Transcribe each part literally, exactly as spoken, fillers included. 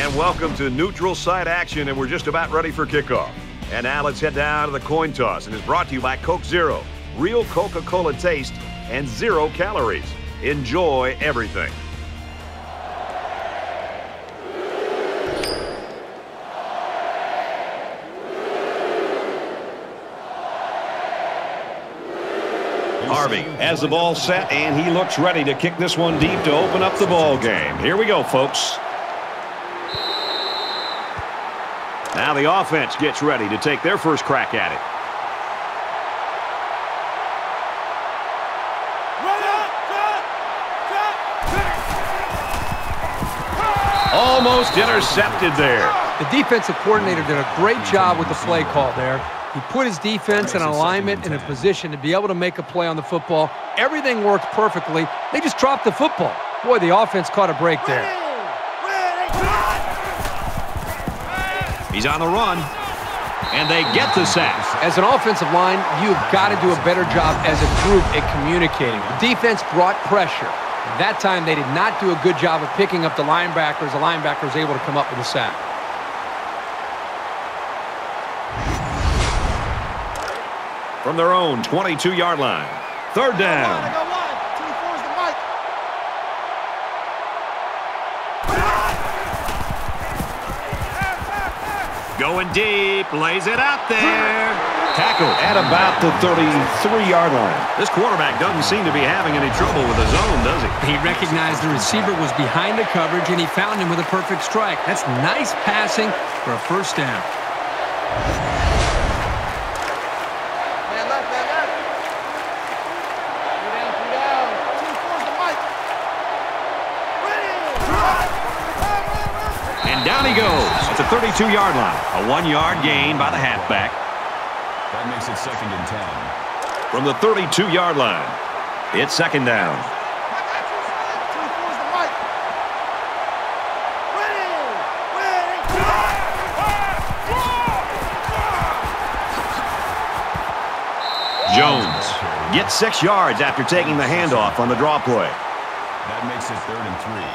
And welcome to neutral site action, and we're just about ready for kickoff. And now let's head down to the coin toss, and it's brought to you by Coke Zero. Real Coca-Cola taste and zero calories. Enjoy everything. Harvey has the ball set, and he looks ready to kick this one deep to open up the ball game. Here we go, folks. Now the offense gets ready to take their first crack at it. Almost intercepted there. The defensive coordinator did a great job with the play call there. He put his defense in alignment and in a position to be able to make a play on the football. Everything worked perfectly. They just dropped the football. Boy, the offense caught a break there. He's on the run, and they get the sack. As an offensive line, you've got to do a better job as a group at communicating. The defense brought pressure. That time, they did not do a good job of picking up the linebackers. The linebacker was able to come up with a sack. From their own twenty-two yard line. Third down. Going deep, lays it out there. Tackled at about the thirty-three yard line. This quarterback doesn't seem to be having any trouble with the zone, does he? He recognized the receiver was behind the coverage, and he found him with a perfect strike. That's nice passing for a first down. And down he goes at the thirty-two yard line. A one yard gain by the halfback. That makes it second and ten. From the thirty-two yard line, it's second down. Jones gets six yards after taking the handoff on the draw play. That makes it third and three.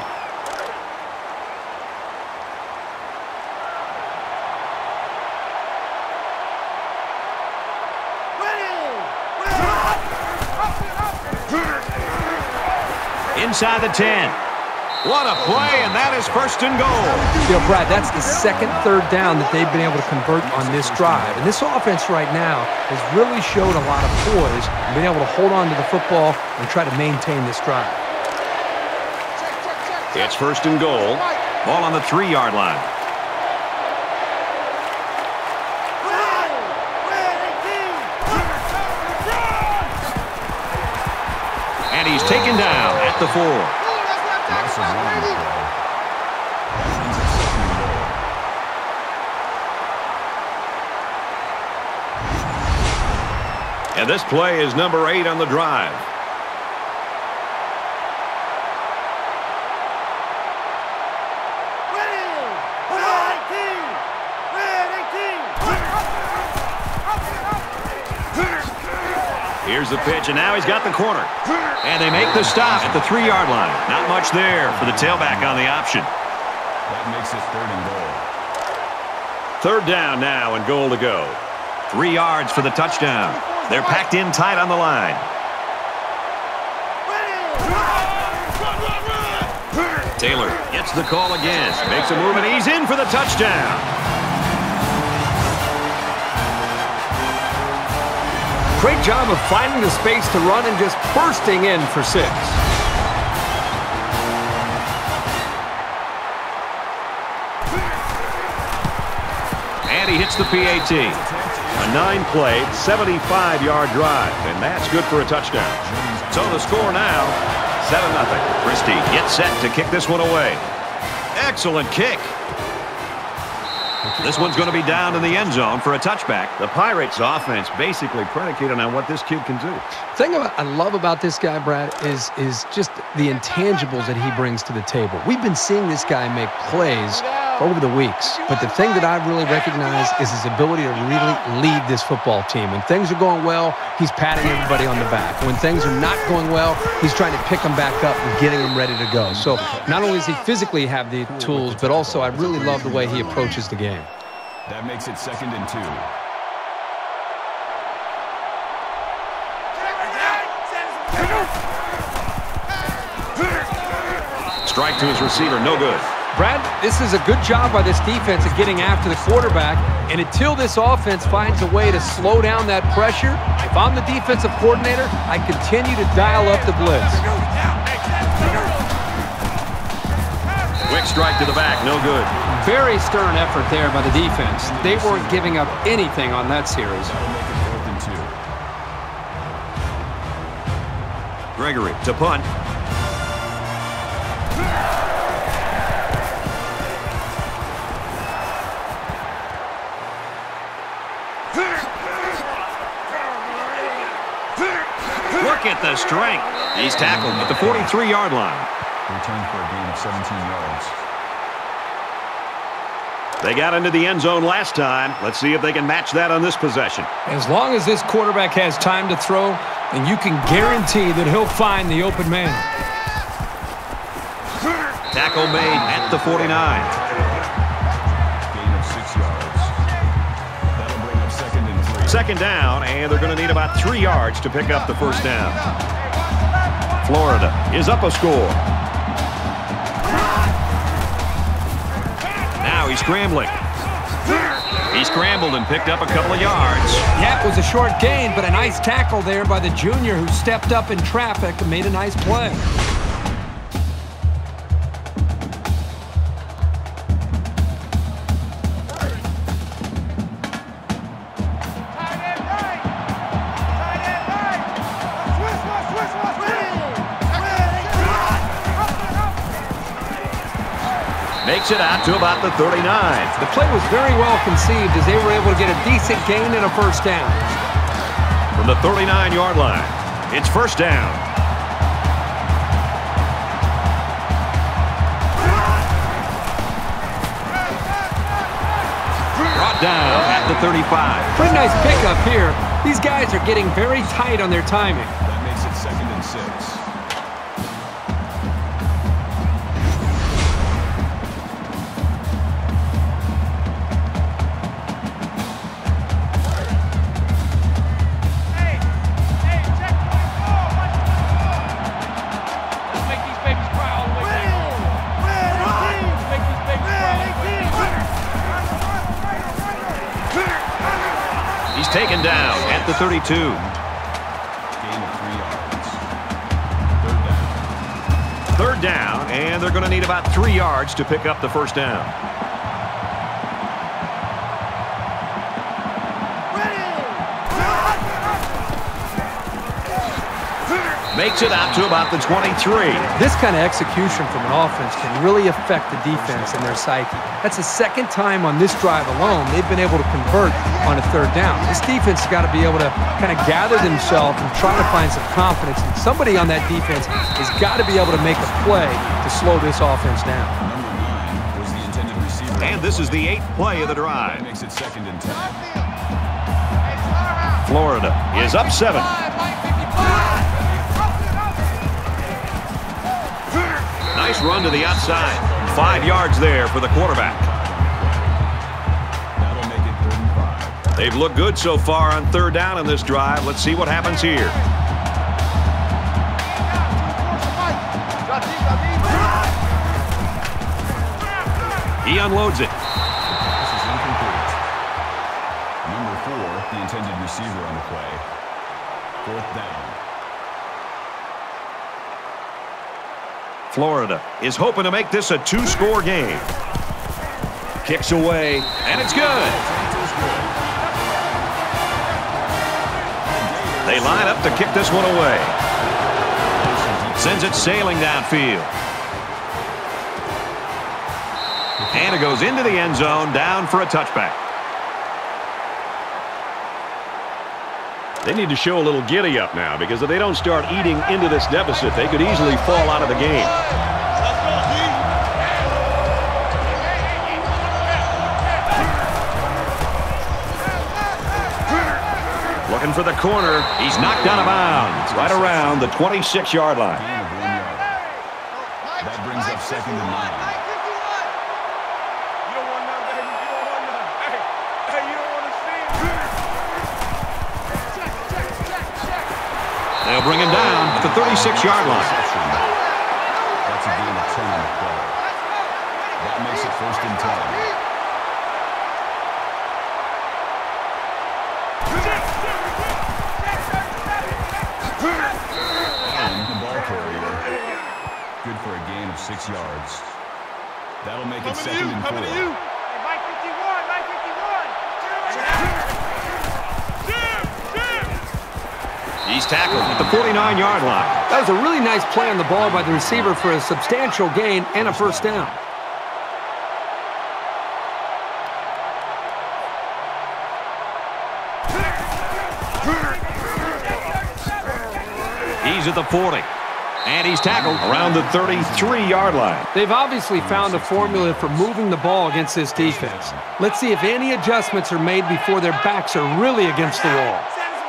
Inside the ten. What a play, and that is first and goal. You know, Brad, that's the second third down that they've been able to convert on this drive. And this offense right now has really showed a lot of poise and been able to hold on to the football and try to maintain this drive. It's first and goal. Ball on the three yard line. And he's taken down at the four. And this play is number eight on the drive. Here's the pitch, and now he's got the corner. And they make the stop at the three yard line. Not much there for the tailback on the option. That makes it third and goal. Third down now and goal to go. Three yards for the touchdown. They're packed in tight on the line. Taylor gets the call again. Makes a move, and he's in for the touchdown. Great job of finding the space to run and just bursting in for six. And he hits the P A T. A nine-play, seventy-five yard drive, and that's good for a touchdown. So the score now, seven nothing. Christie gets set to kick this one away. Excellent kick. This one's going to be down in the end zone for a touchback. The Pirates' offense basically predicated on what this kid can do. The thing about, I love about this guy, Brad, is, is just the intangibles that he brings to the table. We've been seeing this guy make plays over the weeks. But the thing that I really recognize is his ability to really lead this football team. When things are going well, he's patting everybody on the back. When things are not going well, he's trying to pick them back up and getting them ready to go. So not only does he physically have the tools, but also I really love the way he approaches the game. That makes it second and two. Strike to his receiver, no good. Brad, this is a good job by this defense of getting after the quarterback, and until this offense finds a way to slow down that pressure, if I'm the defensive coordinator, I continue to dial up the blitz. Quick strike to the back, no good. Very stern effort there by the defense. They weren't giving up anything on that series. That'll make it fourth and two. Gregory to punt. Look at the strength. He's tackled at the forty-three yard line. Returned for a gain of seventeen yards. They got into the end zone last time. Let's see if they can match that on this possession. As long as this quarterback has time to throw, then you can guarantee that he'll find the open man. Tackle made at the forty-nine. Gain of six yards. That'll bring up second and three. Second down, and they're going to need about three yards to pick up the first down. Florida is up a score. Now he's scrambling. He scrambled and picked up a couple of yards. Yeah, it was a short gain, but a nice tackle there by the junior who stepped up in traffic and made a nice play. Makes it out to about the thirty-nine. The play was very well conceived as they were able to get a decent gain and a first down. From the thirty-nine yard line, it's first down. Brought down at the thirty-five. Pretty nice pickup here. These guys are getting very tight on their timing. That makes it second and six. Taken down at the thirty-two. Gain of three yards. Third down. Third down, and they're going to need about three yards to pick up the first down. Makes it out to about the twenty-three. This kind of execution from an offense can really affect the defense and their psyche. That's the second time on this drive alone they've been able to convert on a third down. This defense has got to be able to kind of gather themselves and try to find some confidence. And somebody on that defense has got to be able to make a play to slow this offense down. Number nine was the intended receiver. And this is the eighth play of the drive. That makes it second and ten. Florida is up seven. Nice run to the outside. Five yards there for the quarterback. That'll make it third and five. They've looked good so far on third down in this drive. Let's see what happens here. He unloads it. This is incomplete. Number four, the intended receiver on the play. Fourth down. Florida is hoping to make this a two-score game. Kicks away, and it's good. They line up to kick this one away. Sends it sailing downfield. And it goes into the end zone, down for a touchback. They need to show a little giddy-up now, because if they don't start eating into this deficit, they could easily fall out of the game. Looking for the corner. He's knocked out of bounds right around the twenty-six yard line. That brings up second and nine. They'll bring him down at the thirty-six yard line. That's a gain of ten on the play. That makes it first and ten. And the ball carrier. Good for a gain of six yards. That'll make it second and four. He's tackled at the forty-nine yard line. That was a really nice play on the ball by the receiver for a substantial gain and a first down. He's at the forty. And he's tackled around the thirty-three yard line. They've obviously found a formula for moving the ball against this defense. Let's see if any adjustments are made before their backs are really against the wall.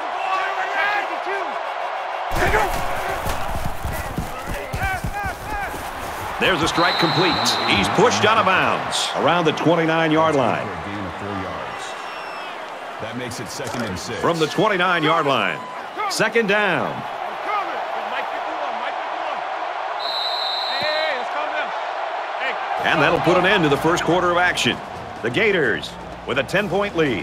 There's a strike complete. He's pushed out of bounds around the twenty-nine yard line. For a gain of four yards. That makes it second and six. From the twenty-nine yard line. Second down. And that'll put an end to the first quarter of action. The Gators with a ten point lead.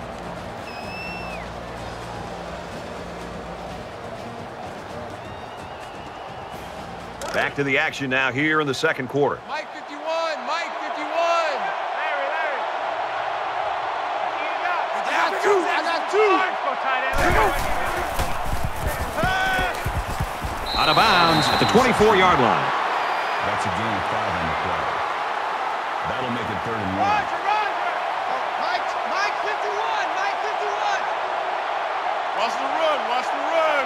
Back to the action now here in the second quarter. Mike fifty-one, Mike fifty-one. Larry, Larry. I got two, I got two. Out of bounds at the twenty-four yard line. That's a gain of five on the play. That'll make it third and one. Roger, Roger. Mike, Mike fifty-one, Mike fifty-one. Watch the run, watch the run.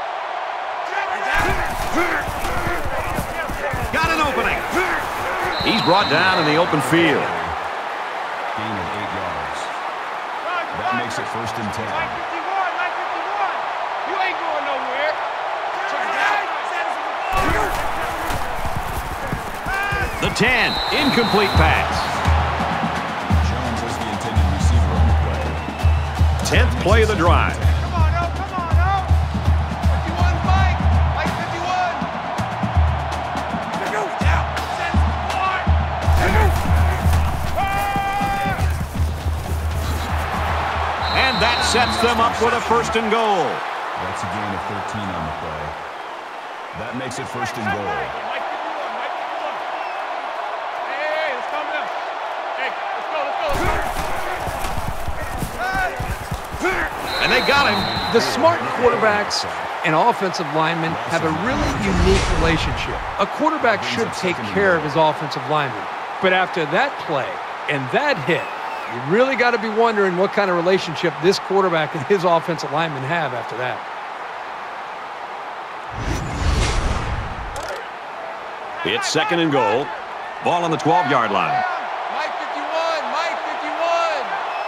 Got an opening. He's brought down in the open field. Gain of eight yards. That makes it first and ten. Mike fifty-one, Mike fifty-one. You ain't going nowhere. The ten, incomplete pass. Jones was the intended receiver on the play. Tenth play of the drive. Come on, oh, come on, oh. fifty-one, Mike. Mike fifty-one. Down. Send support. And that sets them up with a first and goal. That's a gain of thirteen on the play. That makes it first and goal. Mike fifty-one, Mike fifty-one. Hey, hey, hey, let's calm down. Hey, let's go, let's go, let's go. And they got him. The smart quarterbacks and offensive linemen have a really unique relationship. A quarterback should take care of his offensive lineman. But after that play and that hit, you really got to be wondering what kind of relationship this quarterback and his offensive lineman have after that. It's second and goal. Ball on the twelve yard line. Mike fifty-one, Mike fifty-one.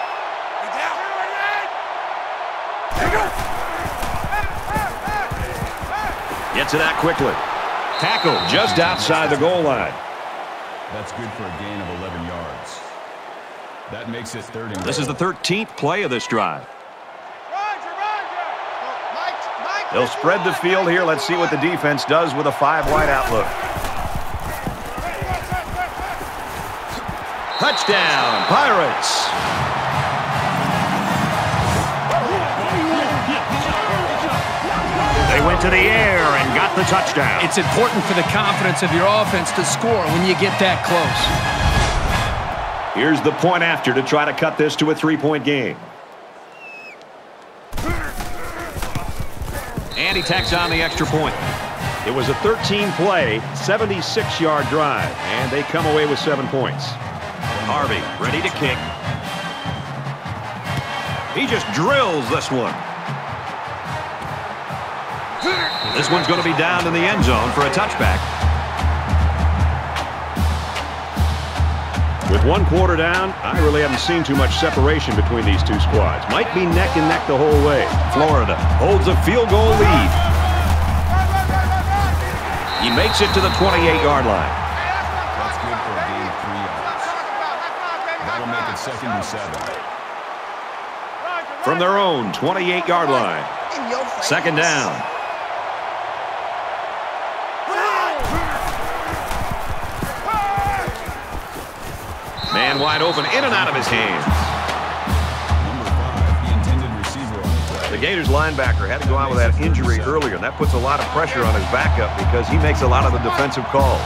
Gets it out quickly. Tackle just outside the goal line. That's good for a gain of eleven yards. That makes it third and goal. This is the thirteenth play of this drive. Roger, Roger. Mike, Mike. They'll spread the field here. Let's see what the defense does with a five wide outlook. Touchdown, Pirates. They went to the air and got the touchdown. It's important for the confidence of your offense to score when you get that close. Here's the point after to try to cut this to a three-point game. And he tacks on the extra point. It was a thirteen play, seventy-six yard drive, and they come away with seven points. Harvey ready to kick. He just drills this one. This one's going to be down in the end zone for a touchback. With one quarter down, I really haven't seen too much separation between these two squads. Might be neck and neck the whole way. Florida holds a field goal lead. He makes it to the twenty-eight yard line. That's good for a gain of three yards. That'll make it second and seven. From their own twenty-eight yard line. Second down. Man wide open, in and out of his hands. Number five, the intended receiver on the play. The Gators linebacker had to go out with that injury earlier, and that puts a lot of pressure on his backup because he makes a lot of the defensive calls.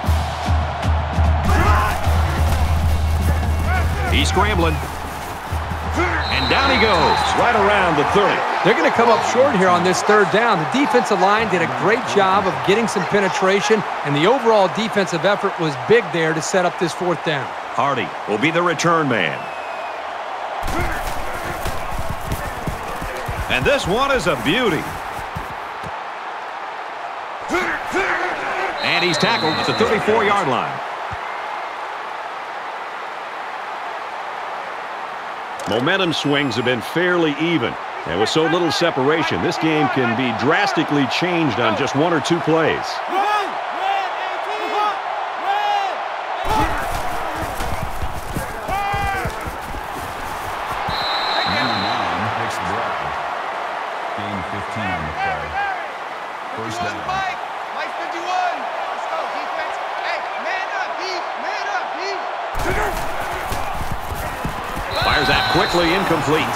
He's scrambling. And down he goes, right around the thirty. They're going to come up short here on this third down. The defensive line did a great job of getting some penetration, and the overall defensive effort was big there to set up this fourth down. Hardy will be the return man. And this one is a beauty. And he's tackled at the thirty-four yard line. Momentum swings have been fairly even. And with so little separation, this game can be drastically changed on just one or two plays. Number nine makes the grab. Gain fifteen on the play. First down. Mike, Mike fifty-one. Let's go, defense. Hey, man up, D. Man up, D. Fires that quickly, incomplete.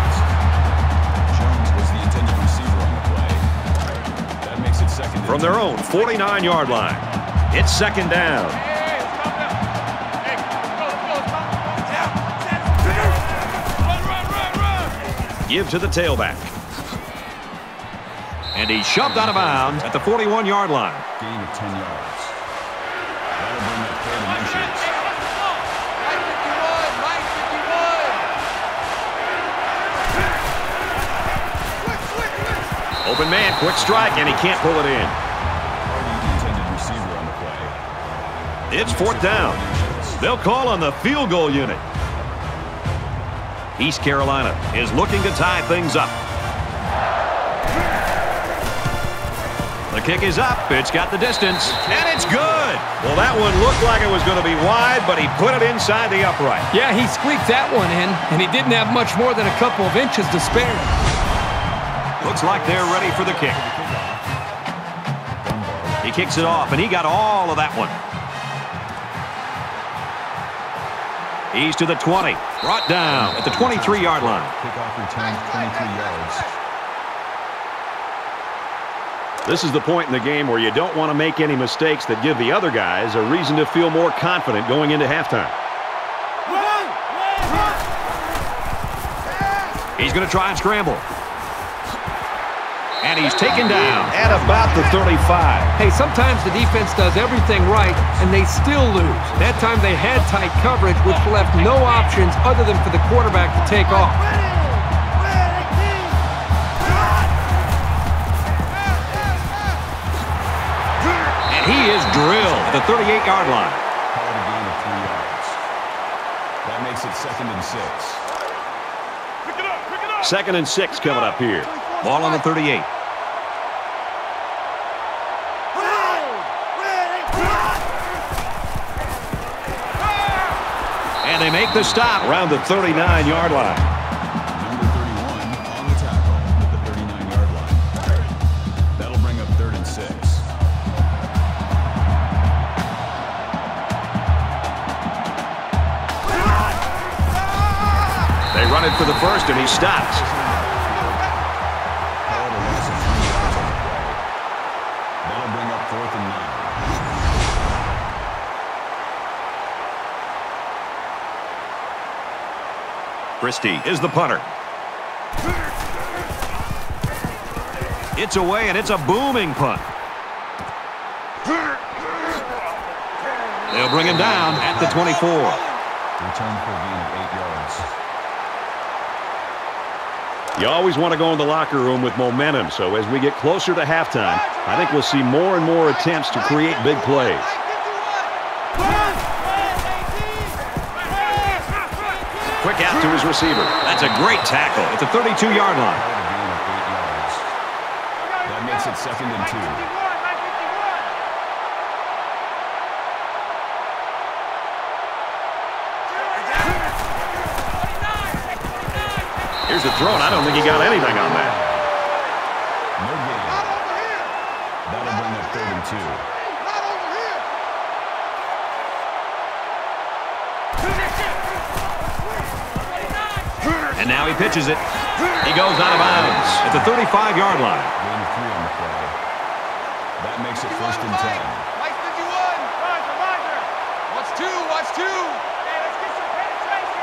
Jones was the intended receiver on the play. That makes it second. From their own forty-nine yard line, it's second down. Hey, let's calm down. Hey, let's go, let's go, let's go. Run, run, run, run. Give to the tailback. And he's shoved out of bounds at the forty-one yard line. Gain of ten yards. That'll bring up third and inches. Mike fifty-one, Mike fifty-one. Switch, switch, switch. Open man, quick strike, and he can't pull it in. Hardy, the intended receiver on the play. It's fourth down. They'll call on the field goal unit. East Carolina is looking to tie things up. The kick is up. It's got the distance, and it's good. Well, that one looked like it was going to be wide, but he put it inside the upright. Yeah, he squeaked that one in, and he didn't have much more than a couple of inches to spare. Looks like they're ready for the kick. He kicks it off, and he got all of that one. He's to the twenty. Brought down at the twenty-three yard line. Kickoff return twenty-three yards. This is the point in the game where you don't want to make any mistakes that give the other guys a reason to feel more confident going into halftime. He's going to try and scramble. And he's taken down at about the thirty-five. Hey, sometimes the defense does everything right, and they still lose. That time they had tight coverage, which left no options other than for the quarterback to take off. And he is drilled at the thirty-eight yard line. Call it a gain of three yards. That makes it second and six. Pick it up, pick it up. Second and six coming up here. Ball on the thirty-eight. And they make the stop around the thirty-nine yard line. Number thirty-one on the tackle at the thirty-nine yard line. That'll bring up third and six. They run it for the first, and he stops. Call it a loss of three yards on the play. That'll bring up fourth and nine. Christie is the punter. It's away, and it's a booming punt. They'll bring him down at the twenty-four. Return for a gain of eight yards. You always want to go in the locker room with momentum, so as we get closer to halftime, I think we'll see more and more attempts to create big plays. Quick out to his receiver. That's a great tackle at the thirty-two yard line. That makes it second and two. Here's the throw, and I don't think he got anything on that. No gain. That'll bring up third and two. And now he pitches it. He goes out of bounds at the thirty-five yard line. Gain of three on the play. That makes it first and ten. Mike fifty-one. Roger, Roger. Watch two, watch two. Hey, let's get some penetration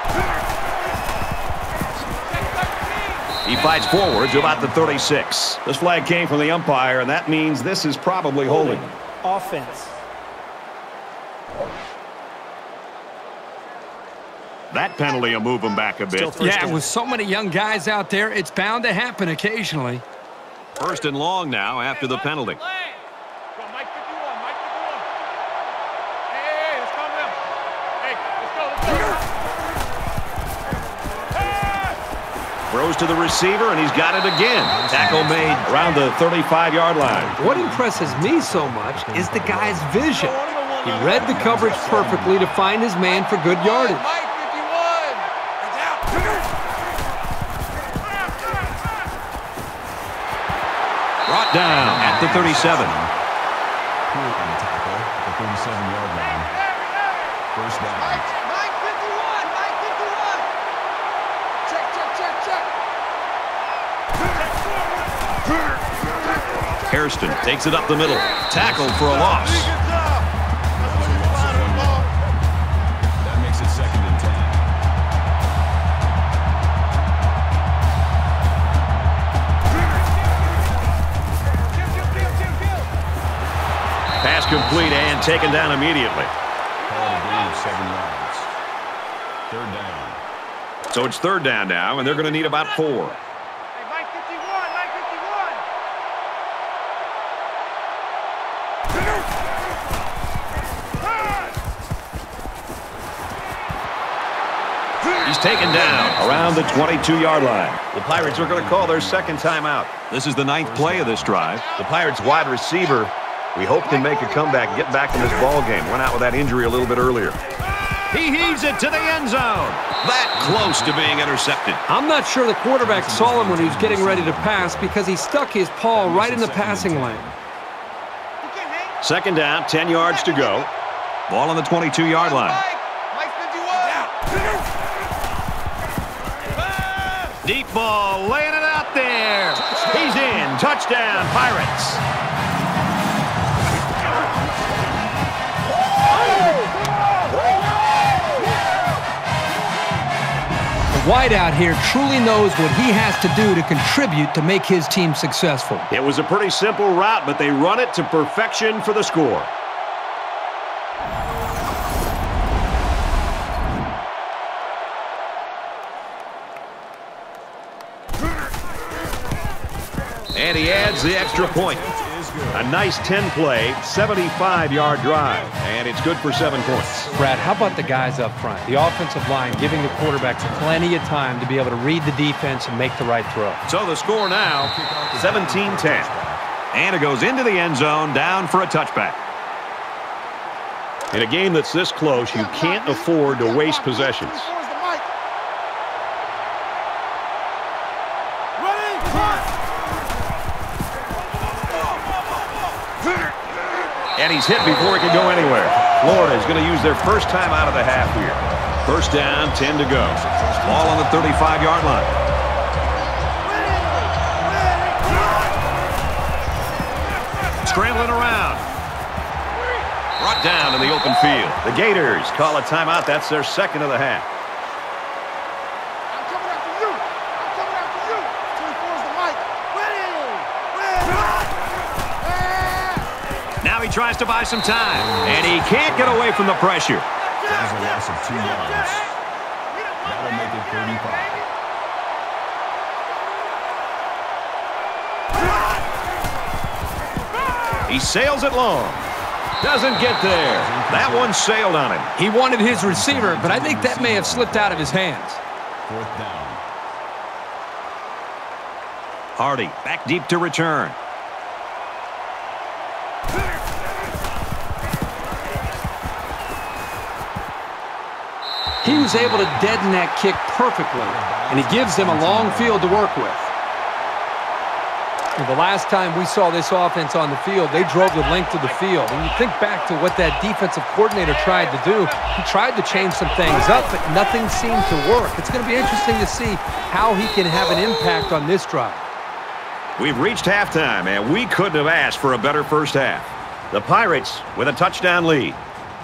here. He fights forward to about the thirty-six. This flag came from the umpire, and that means this is probably holding. Offense. That penalty will move him back a bit. Yeah, with so many young guys out there, it's bound to happen occasionally. First and long now after the penalty. Go, Mike fifty-one, Mike fifty-one. Hey, hey, hey, let's calm down. Hey, let's go, let's go. Throws to the receiver, and he's got it again. Tackle made around the thirty-five yard line. What impresses me so much is the guy's vision. He read the coverage perfectly to find his man for good yardage. Mike fifty-one. Brought down at the thirty-seven. Cool on the tackle at the thirty-seven yard line. First down. Mike, Mike fifty-one, Mike fifty-one. Check, check, check, check. Hairston takes it up the middle. Tackled for a loss. That makes it second and ten. Pass complete and taken down immediately. Call it a gain of seven yards. Third down. So it's third down now, and they're going to need about four. Hey, Mike fifty-one, Mike fifty-one. He's taken down around the twenty-two yard line. The Pirates are going to call their second timeout. This is the ninth play of this drive. The Pirates wide receiver, we hope, can make a comeback and get back in this ball game. Went out with that injury a little bit earlier. He heaves it to the end zone. That close to being intercepted. I'm not sure the quarterback saw him when he was getting ready to pass because he stuck his paw right in the passing lane. Second down, ten yards to go. Ball on the twenty-two yard line. Mike fifty-one. Deep ball, laying it out there. He's in. Touchdown, Pirates. The wideout here truly knows what he has to do to contribute to make his team successful. It was a pretty simple route, but they run it to perfection for the score. And he adds the extra point. A nice ten play, seventy-five yard drive, and it's good for seven points. Brad, how about the guys up front? The offensive line giving the quarterbacks plenty of time to be able to read the defense and make the right throw. So the score now, seventeen ten. And it goes into the end zone, down for a touchback. In a game that's this close, you can't afford to waste possessions. And he's hit before he can go anywhere. Florida is going to use their first time out of the half here. First down, ten to go. Ball on the thirty-five yard line. Scrambling around. Brought down in the open field. The Gators call a timeout. That's their second of the half. I'm coming after you. I'm coming after you. twenty-four is the Mike. Ready. Now he tries to buy some time, and he can't get away from the pressure. That was a loss of two yards. That'll make it thirty-five. He sails it long. Doesn't get there. That one sailed on him. He wanted his receiver, but I think that may have slipped out of his hands. Fourth down. Hardy back deep to return. He was able to deaden that kick perfectly, and he gives them a long field to work with. And the last time we saw this offense on the field, they drove the length of the field. And you think back to what that defensive coordinator tried to do. He tried to change some things up, but nothing seemed to work. It's going to be interesting to see how he can have an impact on this drive. We've reached halftime, and we couldn't have asked for a better first half. The Pirates with a touchdown lead.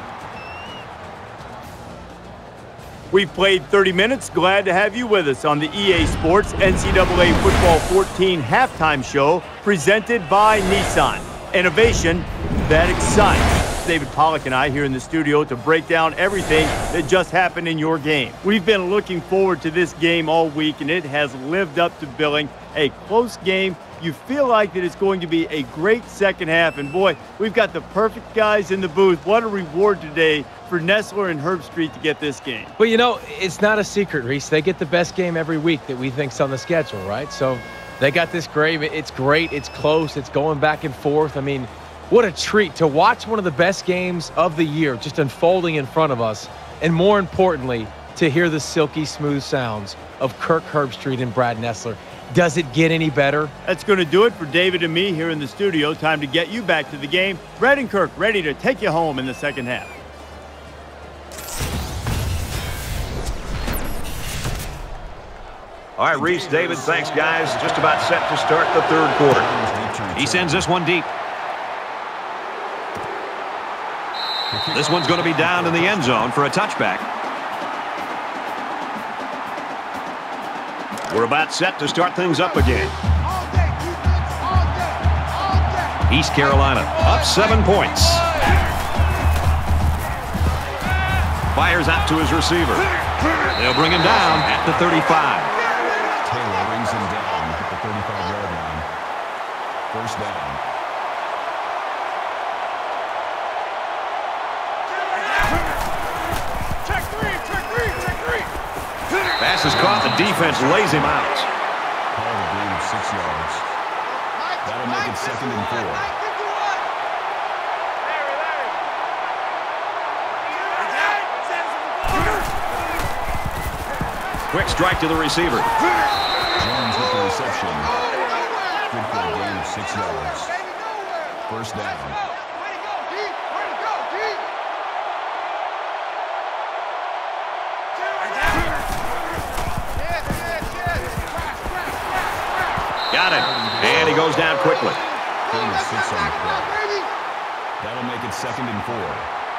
We've played thirty minutes. Glad to have you with us on the E A Sports N C double A Football fourteen halftime show presented by Nissan. Innovation that excites. David Pollack and I here in the studio to break down everything that just happened in your game. We've been looking forward to this game all week, and it has lived up to billing. A close game. You feel like that it's going to be a great second half. And, boy, we've got the perfect guys in the booth. What a reward today for Nessler and Herbstreit to get this game. Well, you know, it's not a secret, Reese. They get the best game every week that we think's on the schedule, right? So they got this great. It's great. It's close. It's going back and forth. I mean, what a treat to watch one of the best games of the year just unfolding in front of us. And more importantly, to hear the silky smooth sounds of Kirk Herbstreit and Brad Nessler. Does it get any better? That's going to do it for David and me here in the studio. Time to get you back to the game. Brad and Kirk ready to take you home in the second half. All right, Reese, David, thanks, guys. Just about set to start the third quarter. He sends this one deep. This one's going to be down in the end zone for a touchback. We're about set to start things up again. East Carolina up seven points. Fires out to his receiver. They'll bring him down at the thirty-five. Taylor brings him down at the thirty-five-yard line. First down. Check three, check three, check three. Pass is caught. The defense lays him out. Call a gain of six yards. That'll make it second and four. Quick strike to the receiver. Jones with the reception. Good for a gain of six yards. First down. Got it. And he goes down quickly. Gain of six on the play. That'll make it second and four.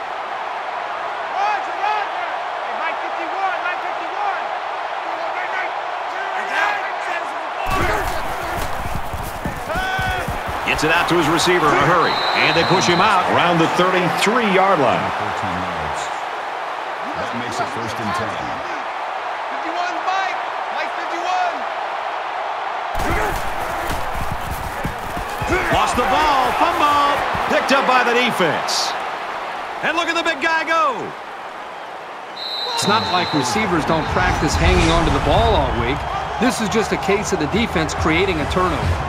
Gets it out to his receiver in a hurry. And they push him out around the thirty-three-yard line. fourteen yards. That makes it first and ten. fifty-one, Mike. Mike, fifty-one. Lost the ball. Fumble. Picked up by the defense. And look at the big guy go. It's not like receivers don't practice hanging onto the ball all week. This is just a case of the defense creating a turnover.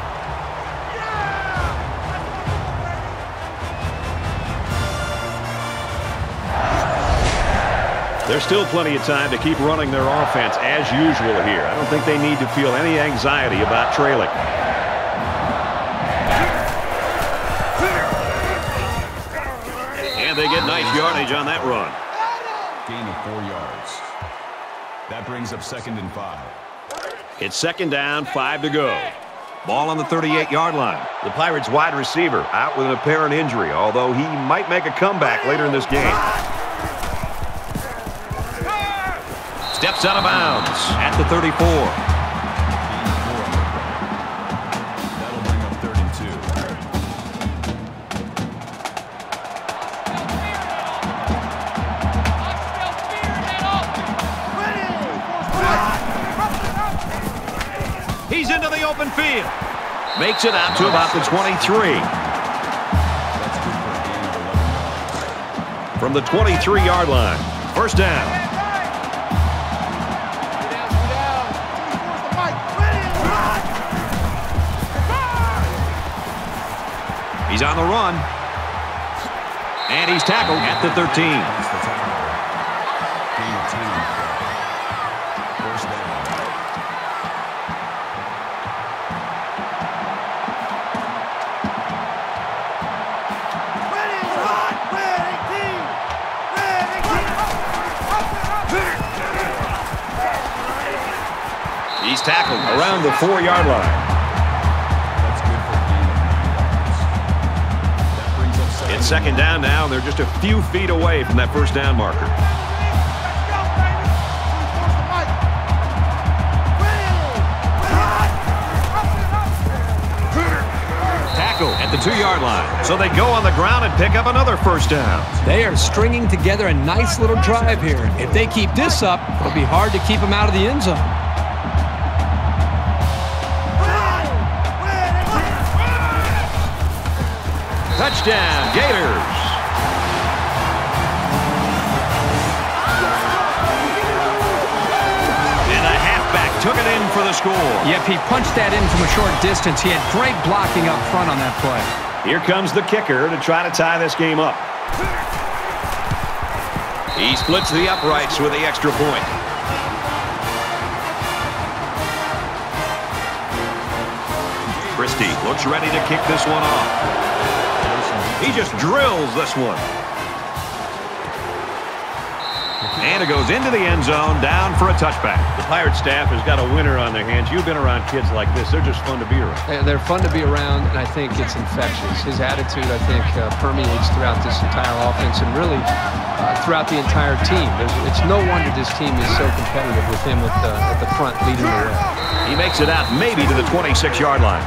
There's still plenty of time to keep running their offense as usual here. I don't think they need to feel any anxiety about trailing. And they get nice yardage on that run. Gain of four yards. That brings up second and five. It's second down, five to go. Ball on the thirty-eight-yard line. The Pirates wide receiver out with an apparent injury, although he might make a comeback later in this game. Steps out of bounds at the thirty-four. That'll bring up third and two. He's into the open field. Makes it out to about the twenty-three. That's good for a gain of from the twenty-three yard line. First down. He's on the run. And he's tackled at the thirteen. He's tackled around the four yard line. That's good for a gain of nine yards. That brings up second. It's second down now, and they're just a few feet away from that first down marker. Tackle at the two yard line. So they go on the ground and pick up another first down. They are stringing together a nice little drive here. If they keep this up, it'll be hard to keep them out of the end zone. Touchdown, Gators. And the halfback took it in for the score. Yep, he punched that in from a short distance. He had great blocking up front on that play. Here comes the kicker to try to tie this game up. He splits the uprights with the extra point. Christie looks ready to kick this one off. He just drills this one. And it goes into the end zone, down for a touchback. The Pirate staff has got a winner on their hands. You've been around kids like this. They're just fun to be around. They're fun to be around, and I think it's infectious. His attitude, I think, uh, permeates throughout this entire offense and really uh, throughout the entire team. There's, it's no wonder this team is so competitive with him at the, at the front leading the way. He makes it out maybe to the twenty-six yard line.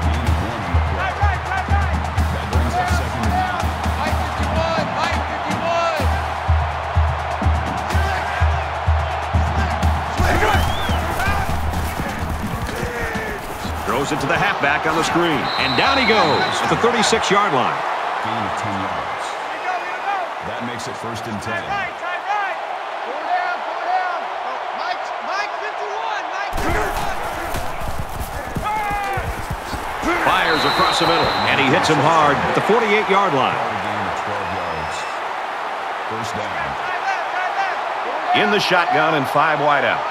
Throws it to the halfback on the screen. And down he goes at the thirty-six yard line. Gain of ten yards. That makes it first and ten. Fires across the middle. And he hits him hard at the forty-eight yard line. Gain of twelve yards. First down. In the shotgun and five wideouts.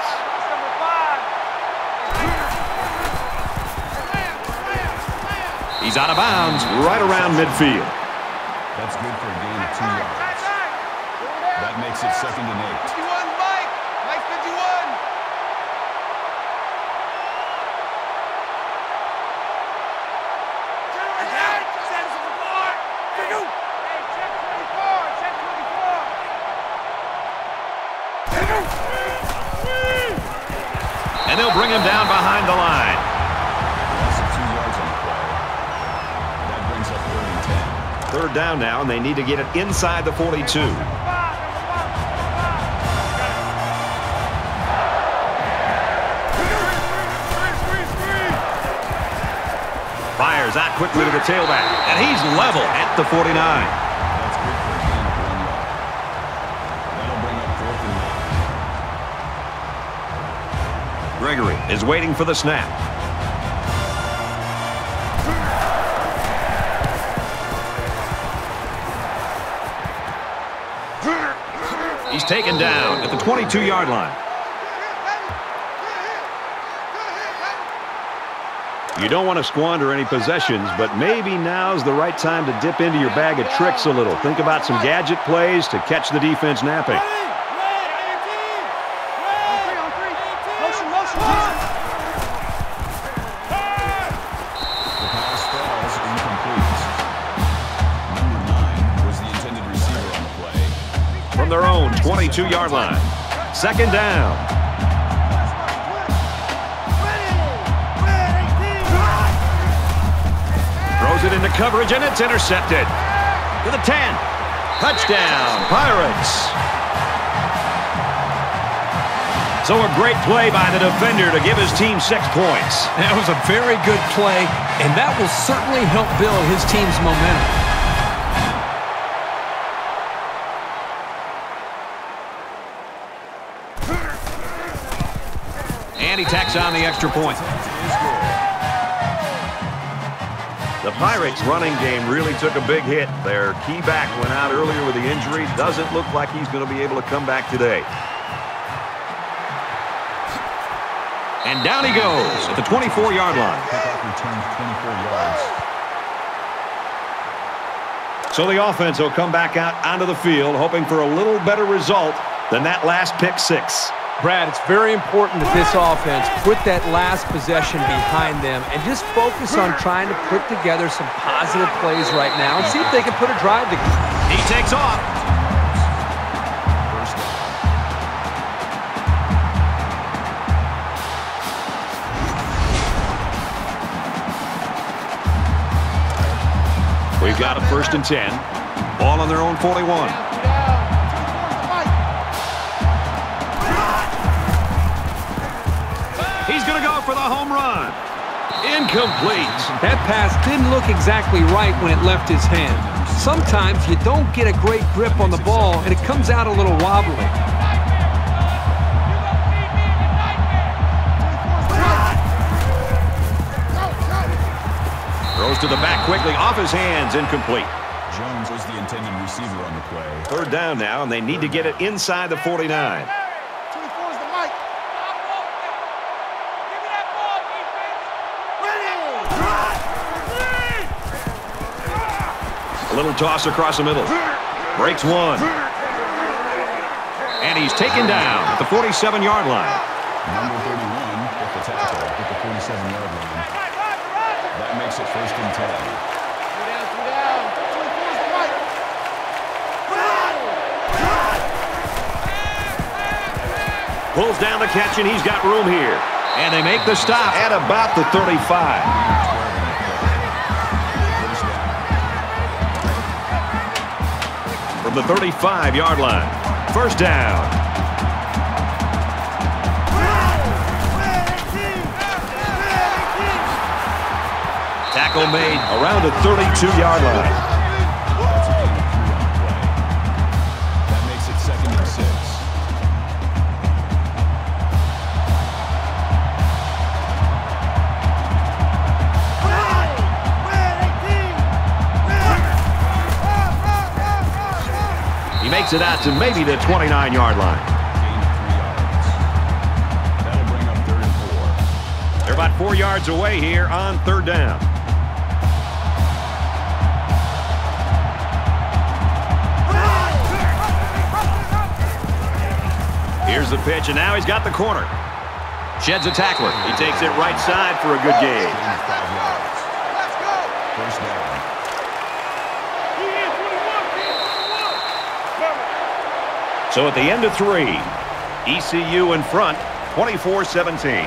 He's out of bounds right around midfield. That's good for a gain of two yards. That makes it second and eight. fifty-one, Mike. Mike fifty-one. And they'll bring him down behind the line. That's two yards on the play. That brings up third and ten. Third down now, and they need to get it inside the forty-two. Fires out quickly to the tailback, and he's level at the forty-nine. That's good for a gain of one yard. That'll bring up fourth and nine. Gregory is waiting for the snap. He's taken down at the twenty-two yard line. You don't want to squander any possessions, but maybe now's the right time to dip into your bag of tricks a little. Think about some gadget plays to catch the defense napping. The pass falls incomplete. Number nine was the intended receiver on the play. From their own twenty-two yard line. Second down. Throws it into coverage, and it's intercepted. To the ten. Touchdown, Pirates. So a great play by the defender to give his team six points. That was a very good play, and that will certainly help build his team's momentum. And he tacks on the extra point. The Pirates' running game really took a big hit. Their key back went out earlier with the injury. Doesn't look like he's going to be able to come back today. And down he goes at the twenty-four-yard line. So the offense will come back out onto the field, hoping for a little better result than that last pick six. Brad, it's very important that this offense put that last possession behind them and just focus on trying to put together some positive plays right now and see if they can put a drive together. He takes off. We've got a first and ten. Ball on their own forty-one. He's going to go for the home run. Incomplete. That pass didn't look exactly right when it left his hand. Sometimes you don't get a great grip on the ball, and it comes out a little wobbly. Throws to the back quickly, off his hands, incomplete. Jones was the intended receiver on the play. Third down now, and they need to get it inside the forty-nine. A little toss across the middle. Breaks one. And he's taken down at the forty-seven-yard line. Number thirty-one with the tackle at the forty-seven-yard line. That makes it first and ten. Pulls down the catch, and he's got room here. And they make the stop at about the thirty-five. From the thirty-five-yard line. First down. Tackle made around the thirty-two-yard line. That's a gain of three on the play. That makes it second and six. He makes it out to maybe the twenty-nine-yard line. Gain of three yards. That'll bring up third and four. They're about four yards away here on third down. Here's the pitch, and now he's got the corner. Sheds a tackler. He takes it right side for a good gain. Gain of five yards. First down. So at the end of three, E C U in front, twenty-four seventeen.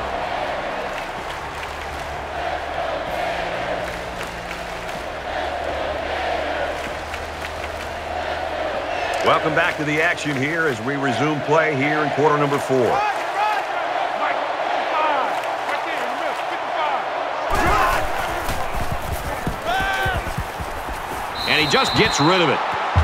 Welcome back to the action here as we resume play here in quarter number four. And he just gets rid of it.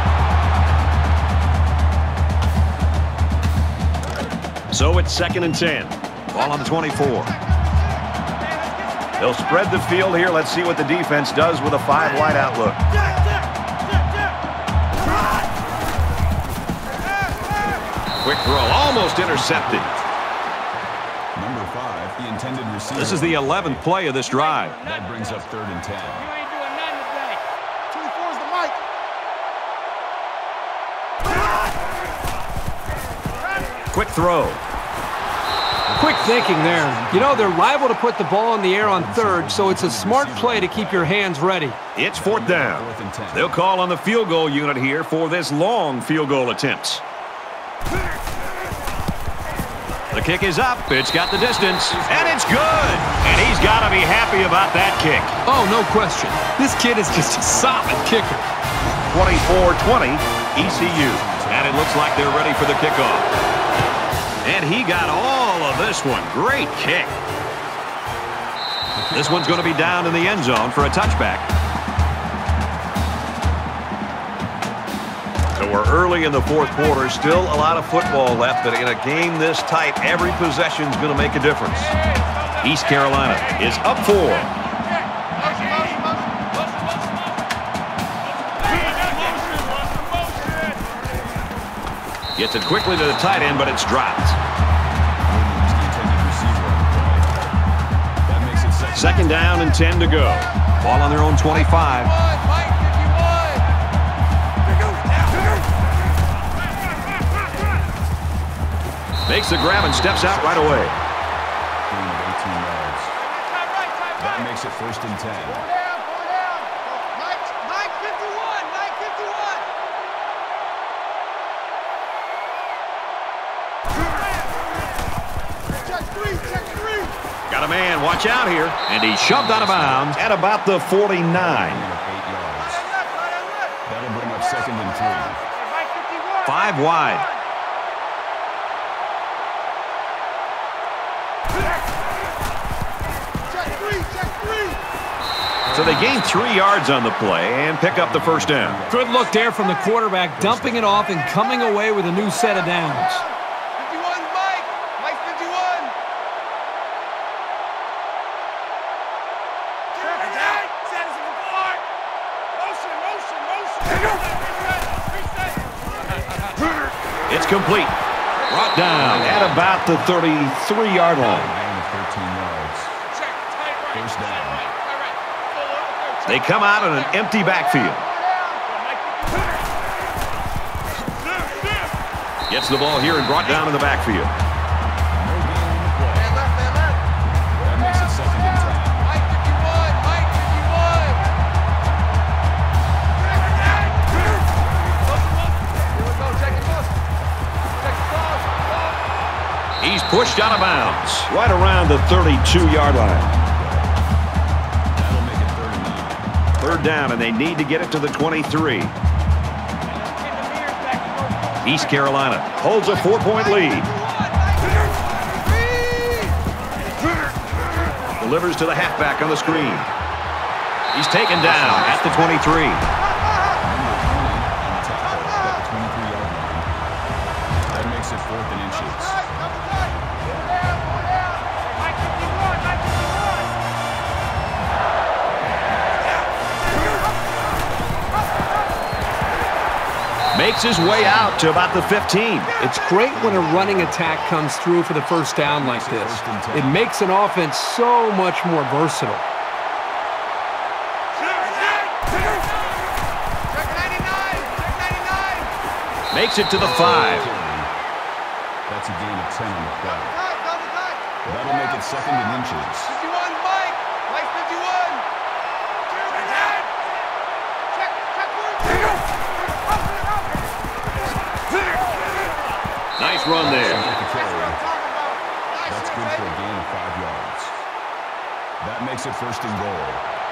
So it's second and ten. Ball on the twenty-four. They'll spread the field here. Let's see what the defense does with a five-wide outlook. Quick throw, almost intercepted. Number five, the intended receiver. This is the eleventh play of this drive. That brings up third and ten. You ain't doing nothing today. twenty-four is the mic. Quick throw. Quick thinking there. You know, they're liable to put the ball in the air on third, so it's a smart play to keep your hands ready. It's fourth down. They'll call on the field goal unit here for this long field goal attempt. The kick is up. It's got the distance, and it's good. And he's got to be happy about that kick. Oh, no question. This kid is just a solid kicker. twenty-four twenty, E C U. And it looks like they're ready for the kickoff. And he got all of this one. Great kick. This one's going to be down in the end zone for a touchback. So And we're early in the fourth quarter. Still a lot of football left, but in a game this tight, every possession is going to make a difference. East Carolina is up four. Gets it quickly to the tight end, but it's dropped. Second down and ten to go. Ball on their own twenty-five. Makes the grab and steps out right away. That makes it first and ten. Got a man, watch out here. And he's shoved out of bounds at about the forty-nine. That'll bring up second and three. Five wide. So they gain three yards on the play and pick up the first down. Good look there from the quarterback, dumping it off and coming away with a new set of downs. It's complete. Brought down at about the thirty-three yard line. thirteen yards. First down. They come out in an empty backfield. Gets the ball here and brought down in the backfield. That makes it second and ten. He's pushed out of bounds right around the thirty-two yard line. That'll make it third and nine. Third down, and they need to get it to the twenty-three. East Carolina holds a four-point lead. Delivers to the halfback on the screen. He's taken down at the twenty-three. That makes it fourth and inches. Makes his way out to about the fifteen. It's great when a running attack comes through for the first down like this. It makes an offense so much more versatile. Makes it to the five. That's a gain of ten on the play. That'll make it second and inches. Nice run there. That's good for a gain of five yards. That makes it first and goal.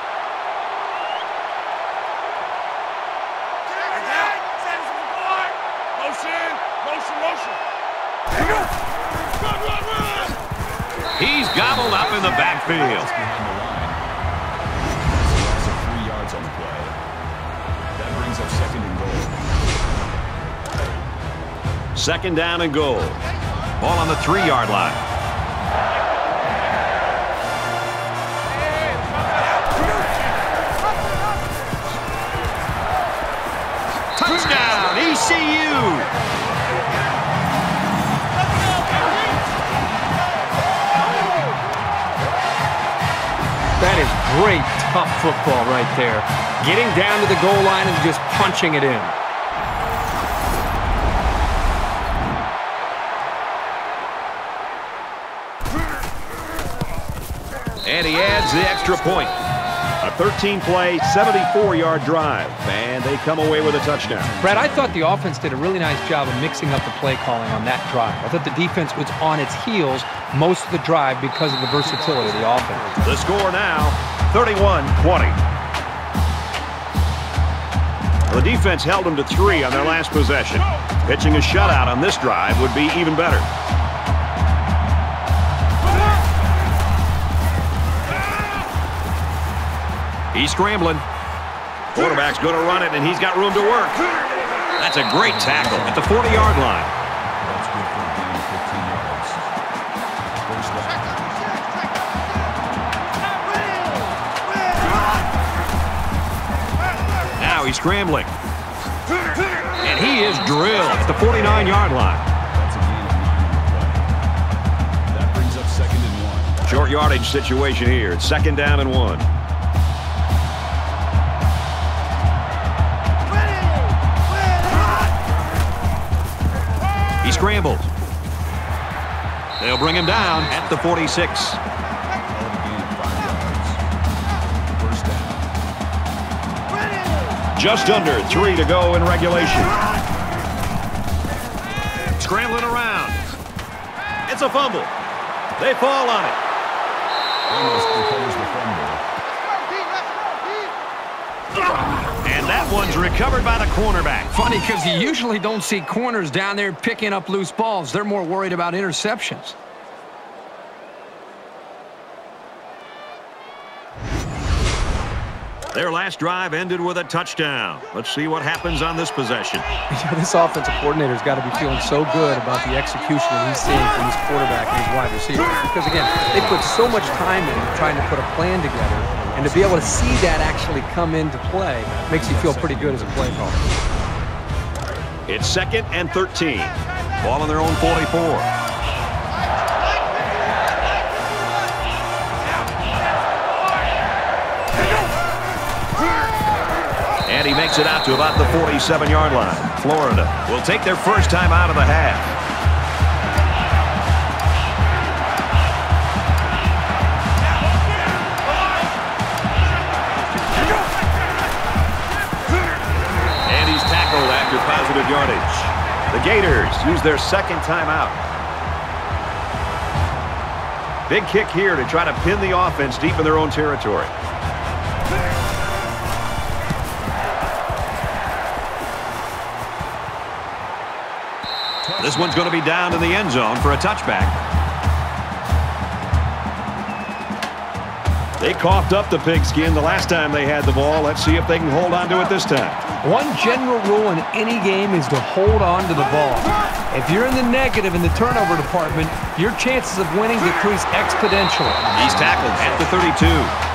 He's gobbled up in the backfield. Behind the line. That's a loss of three yards on the play. That brings up second and goal. Second down and goal. Ball on the three yard line. Touchdown, E C U! That is great, tough football right there. Getting down to the goal line and just punching it in. And he adds the extra point. A thirteen play, seventy-four yard drive. And they come away with a touchdown. Brad, I thought the offense did a really nice job of mixing up the play calling on that drive. I thought the defense was on its heels most of the drive because of the versatility of the offense. The score now, thirty-one twenty. The defense held them to three on their last possession. Pitching a shutout on this drive would be even better. He's scrambling. Quarterback's going to run it, and he's got room to work. That's a great tackle at the forty-yard line. That's good for a gain of fifteen yards. First down. Now he's scrambling. And he is drilled at the forty-nine-yard line. That's a gain of nine on the play. That brings up second and one. Short yardage situation here. It's second down and one. He scrambles. They'll bring him down at the forty-six. Call it a gain of five yards. First down. Just under three to go in regulation. Scrambling around. It's a fumble. They fall on it. Almost recovers the fumble. And that one's recovered by the cornerback. Funny, because you usually don't see corners down there picking up loose balls. They're more worried about interceptions. Their last drive ended with a touchdown. Let's see what happens on this possession. This offensive coordinator's got to be feeling so good about the execution that he's seeing from his quarterback and his wide receiver. Because, again, they put so much time in trying to put a plan together, and to be able to see that actually come into play makes you feel pretty good as a play caller. It's second and thirteen. Ball on their own forty-four. And he makes it out to about the forty-seven-yard line. Florida will take their first time out of the half. And he's tackled after positive yardage. The Gators use their second timeout. Big kick here to try to pin the offense deep in their own territory. This one's going to be down in the end zone for a touchback. They coughed up the pigskin the last time they had the ball. Let's see if they can hold on to it this time. One general rule in any game is to hold on to the ball. If you're in the negative in the turnover department, your chances of winning decrease exponentially. He's tackled at the thirty-two.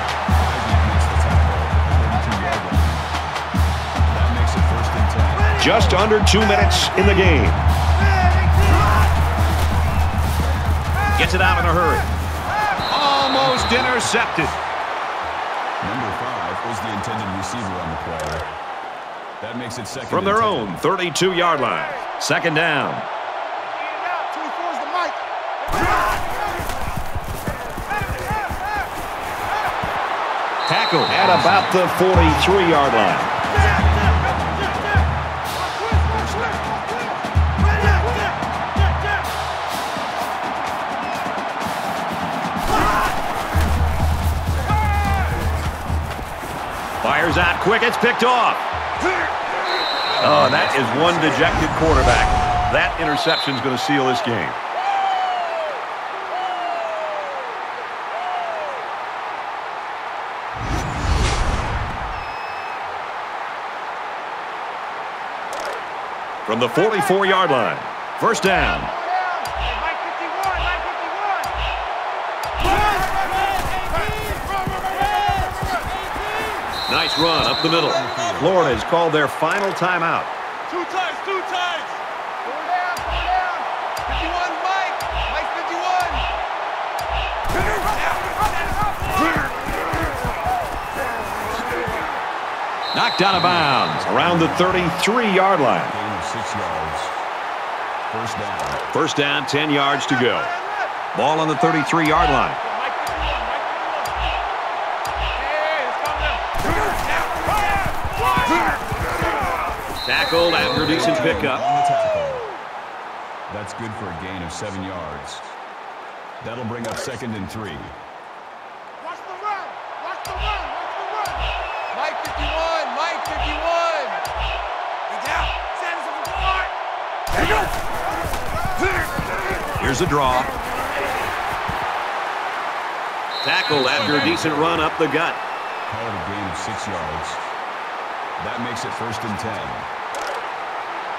That makes it first and ten. Just under two minutes in the game. Gets it out in a hurry. Almost intercepted. Number five was the intended receiver on the play. That makes it second From and their ten. own thirty-two-yard line. Second down. Tackled at about the forty-three-yard line. Fires out quick. It's picked off. Oh, that is one dejected quarterback. That interception is going to seal this game. From the forty-four-yard line. First down. Nice run up the middle. Florida has called their final timeout. Two times, two times. Four down, four down. fifty-one, Mike. Mike, fifty-one. Knocked out of bounds around the thirty-three-yard line. Gain of six yards. First down. First down, ten yards to go. Ball on the thirty-three-yard line. Mike, fifty-one, Mike, fifty-one. Hey, let's calm down. Tackled after a decent pickup. On the tackle. That's good for a gain of seven yards. That'll bring up second and three. Watch the run. Watch the run. Watch the run. Mike, fifty-one. Mike, fifty-one. Get down. Send us on the floor. There you go. Here's a draw. Tackled after a decent run up the gut. Call it a gain of six yards. That makes it first and ten.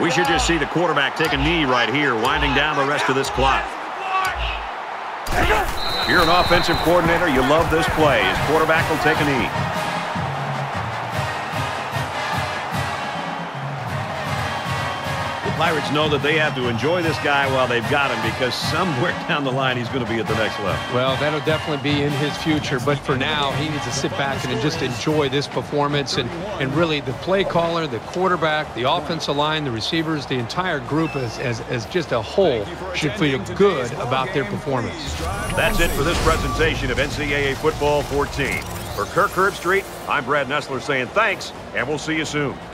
We should just see the quarterback take a knee right here, winding down the rest of this clock. If you're an offensive coordinator, you love this play. His quarterback will take a knee. The Pirates know that they have to enjoy this guy while they've got him, because somewhere down the line he's going to be at the next level. Well, that'll definitely be in his future, but for now he needs to sit back and just enjoy this performance, and, and really the play caller, the quarterback, the offensive line, the receivers, the entire group as, as, as just a whole should feel good about their performance. That's it for this presentation of N C double A Football fourteen. For Kirk Herbstreit, I'm Brad Nessler saying thanks, and we'll see you soon.